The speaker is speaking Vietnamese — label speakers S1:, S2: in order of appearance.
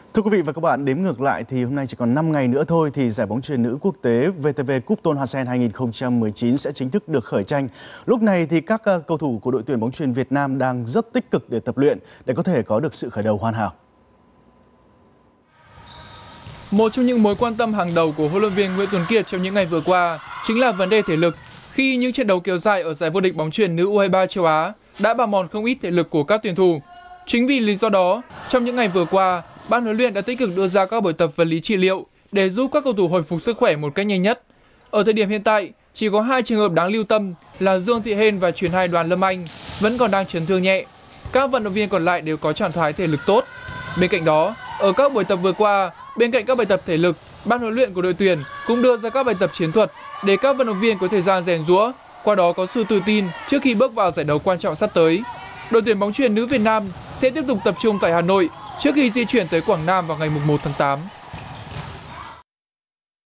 S1: Thưa quý vị và các bạn, đếm ngược lại thì hôm nay chỉ còn 5 ngày nữa thôi thì giải bóng chuyền nữ quốc tế VTV Cup Tôn Hoa Sen 2019 sẽ chính thức được khởi tranh. Lúc này thì các cầu thủ của đội tuyển bóng chuyền Việt Nam đang rất tích cực để tập luyện để có thể có được sự khởi đầu hoàn hảo.
S2: Một trong những mối quan tâm hàng đầu của huấn luyện viên Nguyễn Tuấn Kiệt trong những ngày vừa qua chính là vấn đề thể lực. Khi những trận đấu kéo dài ở giải vô địch bóng chuyền nữ U23 châu Á đã bào mòn không ít thể lực của các tuyển thủ. Chính vì lý do đó, trong những ngày vừa qua, ban huấn luyện đã tích cực đưa ra các buổi tập vật lý trị liệu để giúp các cầu thủ hồi phục sức khỏe một cách nhanh nhất. Ở thời điểm hiện tại, chỉ có 2 trường hợp đáng lưu tâm là Dương Thị Hên và chuyền 2 Đoàn Lâm Anh vẫn còn đang chấn thương nhẹ. Các vận động viên còn lại đều có trạng thái thể lực tốt. Bên cạnh đó, ở các buổi tập vừa qua, bên cạnh các bài tập thể lực, ban huấn luyện của đội tuyển cũng đưa ra các bài tập chiến thuật để các vận động viên có thời gian rèn giũa, qua đó có sự tự tin trước khi bước vào giải đấu quan trọng sắp tới. Đội tuyển bóng chuyền nữ Việt Nam sẽ tiếp tục tập trung tại Hà Nội trước khi di chuyển tới Quảng Nam vào ngày 1 tháng 8.